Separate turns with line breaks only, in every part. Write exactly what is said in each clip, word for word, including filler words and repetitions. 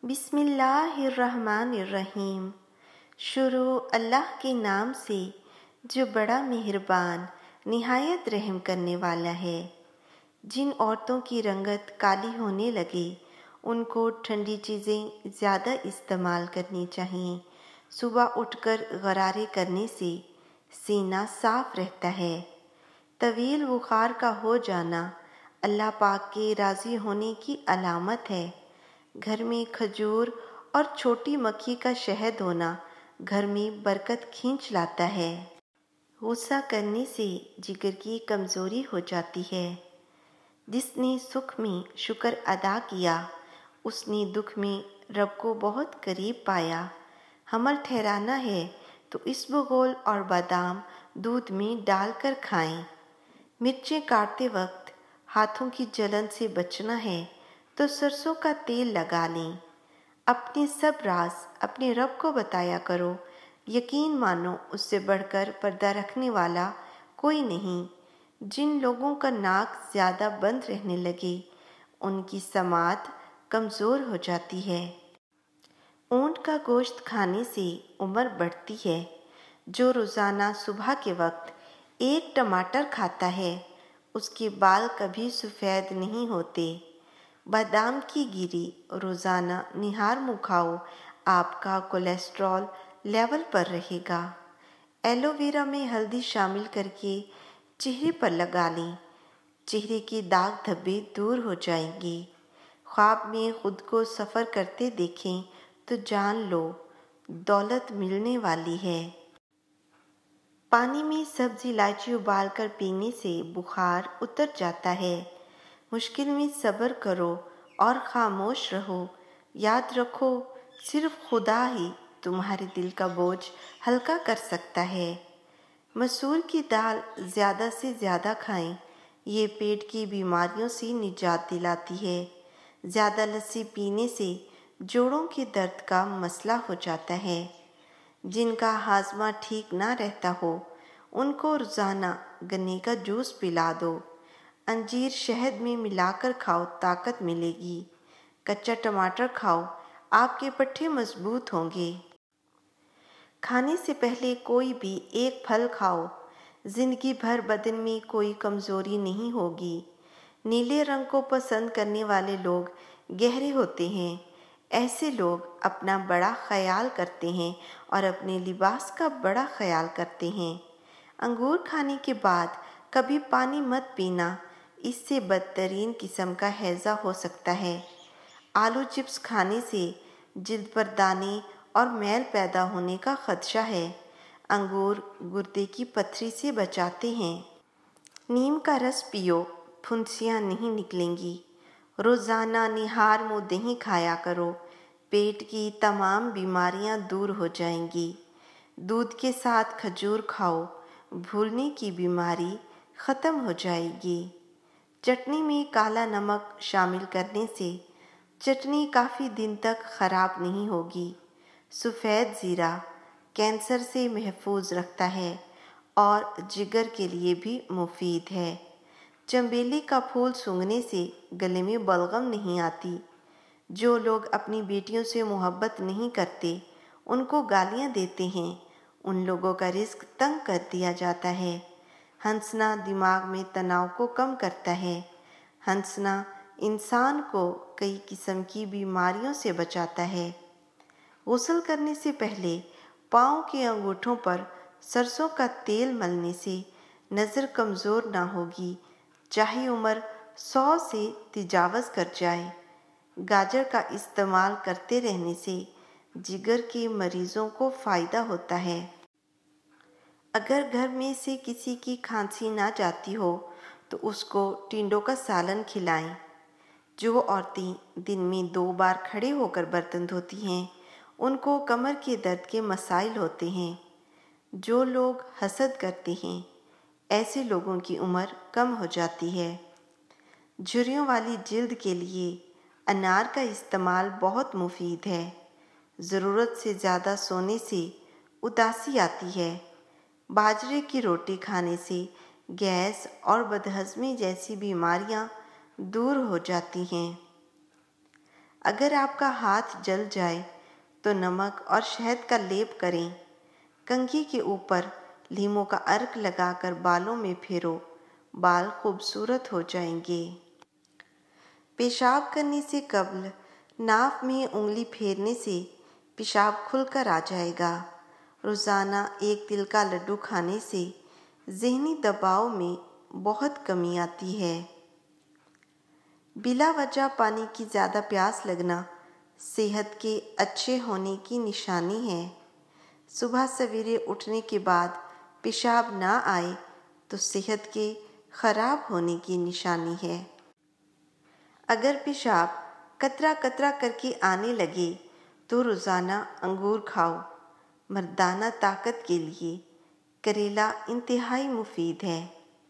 بسم اللہ الرحمن الرحیم۔ شروع اللہ کے نام سے جو بڑا مہربان نہایت رحم کرنے والا ہے۔ جن عورتوں کی رنگت کالی ہونے لگے ان کو ٹھنڈی چیزیں زیادہ استعمال کرنی چاہیے۔ صبح اٹھ کر غرارے کرنے سے سینہ صاف رہتا ہے۔ طویل بخار کا ہو جانا اللہ پاک کے راضی ہونے کی علامت ہے۔ گھر میں کھجور اور چھوٹی مکھی کا شہد ہونا گھر میں برکت کھینچ لاتا ہے۔ غصہ کرنے سے جگر کی کمزوری ہو جاتی ہے۔ جس نے سکھ میں شکر ادا کیا اس نے دکھ میں رب کو بہت قریب پایا۔ حمل ٹھہرانا ہے تو اسبگول اور بادام دودھ میں ڈال کر کھائیں۔ مرچیں کاٹتے وقت ہاتھوں کی جلن سے بچنا ہے تو سرسوں کا تیل لگا لیں۔ اپنے سب راز اپنے رب کو بتایا کرو۔ یقین مانو اس سے بڑھ کر پردہ رکھنے والا کوئی نہیں۔ جن لوگوں کا ناک زیادہ بند رہنے لگے ان کی سماعت کمزور ہو جاتی ہے۔ اونٹ کا گوشت کھانے سے عمر بڑھتی ہے۔ جو روزانہ صبح کے وقت ایک ٹماٹر کھاتا ہے اس کے بال کبھی سفید نہیں ہوتے۔ بادام کی گری روزانہ نہار منہ کھاؤ، آپ کا کولیسٹرول لیول پر رہے گا۔ ایلو ویرا میں ہلدی شامل کر کے چہرے پر لگا لیں، چہرے کے داغ دھبے دور ہو جائیں گے۔ خواب میں خود کو سفر کرتے دیکھیں تو جان لو دولت ملنے والی ہے۔ پانی میں سبز الائچی ابال کر پینے سے بخار اتر جاتا ہے۔ مشکل میں صبر کرو اور خاموش رہو۔ یاد رکھو صرف خدا ہی تمہارے دل کا بوجھ ہلکا کر سکتا ہے۔ مسور کی دال زیادہ سے زیادہ کھائیں، یہ پیٹ کی بیماریوں سے نجات دلاتی ہے۔ زیادہ لسی پینے سے جوڑوں کے درد کا مسئلہ ہو جاتا ہے۔ جن کا ہاضمہ ٹھیک نہ رہتا ہو ان کو روزانہ گنے کا جوس پلا دو۔ انجیر شہد میں ملا کر کھاؤ، طاقت ملے گی۔ کچا ٹماٹر کھاؤ، آپ کے پٹھے مضبوط ہوں گے۔ کھانے سے پہلے کوئی بھی ایک پھل کھاؤ، زندگی بھر بدن میں کوئی کمزوری نہیں ہوگی۔ نیلے رنگ کو پسند کرنے والے لوگ گہرے ہوتے ہیں۔ ایسے لوگ اپنا بڑا خیال کرتے ہیں اور اپنے لباس کا بڑا خیال کرتے ہیں۔ انگور کھانے کے بعد کبھی پانی مت پینا، اس سے بدترین قسم کا ہیضہ ہو سکتا ہے۔ آلو چپس کھانے سے جلد پر دانے اور میل پیدا ہونے کا خدشہ ہے۔ انگور گردے کی پتھری سے بچاتے ہیں۔ نیم کا رس پیو، پھنسیاں نہیں نکلیں گی۔ روزانہ نہار منہ دہی کھایا کرو، پیٹ کی تمام بیماریاں دور ہو جائیں گی۔ دودھ کے ساتھ کھجور کھاؤ، بھولنے کی بیماری ختم ہو جائے گی۔ چٹنی میں کالا نمک شامل کرنے سے چٹنی کافی دن تک خراب نہیں ہوگی۔ سفید زیرہ کینسر سے محفوظ رکھتا ہے اور جگر کے لیے بھی مفید ہے۔ چنبیلی کا پھول سونگھنے سے گلے میں بلغم نہیں آتی۔ جو لوگ اپنی بیٹیوں سے محبت نہیں کرتے ان کو گالیاں دیتے ہیں، ان لوگوں کا رزق تنگ کر دیا جاتا ہے۔ ہنسنا دماغ میں تناؤ کو کم کرتا ہے۔ ہنسنا انسان کو کئی قسم کی بیماریوں سے بچاتا ہے۔ غسل کرنے سے پہلے پاؤں کے انگوٹھوں پر سرسوں کا تیل ملنے سے نظر کمزور نہ ہوگی، چاہے عمر سو سے تجاوز کر جائے۔ گاجر کا استعمال کرتے رہنے سے جگر کے مریضوں کو فائدہ ہوتا ہے۔ اگر گھر میں سے کسی کی کھانسی نہ جاتی ہو تو اس کو ٹنڈوں کا سالن کھلائیں۔ جو عورتیں دن میں دو بار کھڑے ہو کر برتن دھوتی ہیں ان کو کمر کے درد کے مسائل ہوتے ہیں۔ جو لوگ حسد کرتے ہیں ایسے لوگوں کی عمر کم ہو جاتی ہے۔ جھریوں والی جلد کے لیے انار کا استعمال بہت مفید ہے۔ ضرورت سے زیادہ سونے سے اداسی آتی ہے۔ باجرے کی روٹی کھانے سے گیس اور بدہضمی جیسی بیماریاں دور ہو جاتی ہیں۔ اگر آپ کا ہاتھ جل جائے تو نمک اور شہد کا لیپ کریں۔ کنگھی کے اوپر لیموں کا عرق لگا کر بالوں میں پھیرو، بال خوبصورت ہو جائیں گے۔ پیشاب کرنے سے قبل ناف میں انگلی پھیرنے سے پیشاب کھل کر آ جائے گا۔ روزانہ ایک تل کا لڈو کھانے سے ذہنی دباؤ میں بہت کمی آتی ہے۔ بلا وجہ پانی کی زیادہ پیاس لگنا صحت کے اچھے ہونے کی نشانی ہے۔ صبح سویرے اٹھنے کے بعد پیشاب نہ آئے تو صحت کے خراب ہونے کی نشانی ہے۔ اگر پیشاب قطرہ قطرہ کر کے آنے لگے تو روزانہ انگور کھاؤ۔ مردانہ طاقت کے لیے کریلا انتہائی مفید ہے۔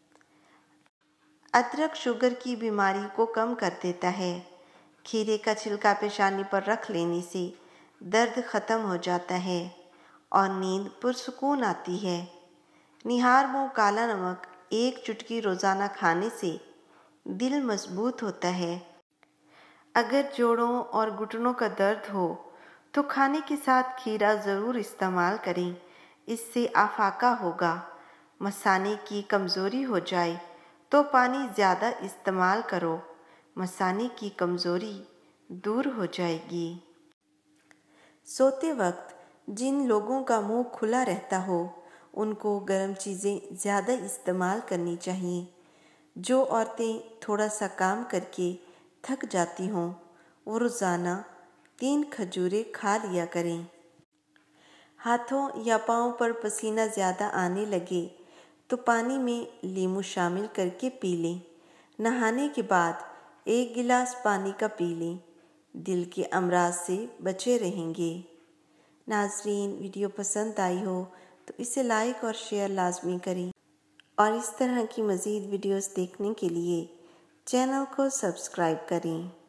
ادرک شوگر کی بیماری کو کم کر دیتا ہے۔ کھیرے کا چھلکا پیشانی پر رکھ لینے سے درد ختم ہو جاتا ہے اور نیند پرسکون آتی ہے۔ نہار منہ کالا نمک ایک چٹکی روزانہ کھانے سے دل مضبوط ہوتا ہے۔ اگر جوڑوں اور گھٹنوں کا درد ہو تو کھانے کے ساتھ کھیرا ضرور استعمال کریں، اس سے افاقہ ہوگا۔ مثانے کی کمزوری ہو جائے تو پانی زیادہ استعمال کرو، مثانے کی کمزوری دور ہو جائے گی۔ سوتے وقت جن لوگوں کا منہ کھلا رہتا ہو ان کو گرم چیزیں زیادہ استعمال کرنی چاہیے۔ جو عورتیں تھوڑا سا کام کر کے تھک جاتی ہوں وہ روزانہ تین کھجوریں کھا لیا کریں۔ ہاتھوں یا پاؤں پر پسینہ زیادہ آنے لگے تو پانی میں لیموں شامل کر کے پی لیں۔ نہانے کے بعد ایک گلاس پانی کا پی لیں، دل کے امراض سے بچے رہیں گے۔ ناظرین، ویڈیو پسند آئی ہو تو اسے لائک اور شیئر لازمی کریں اور اس طرح کی مزید ویڈیوز دیکھنے کے لیے چینل کو سبسکرائب کریں۔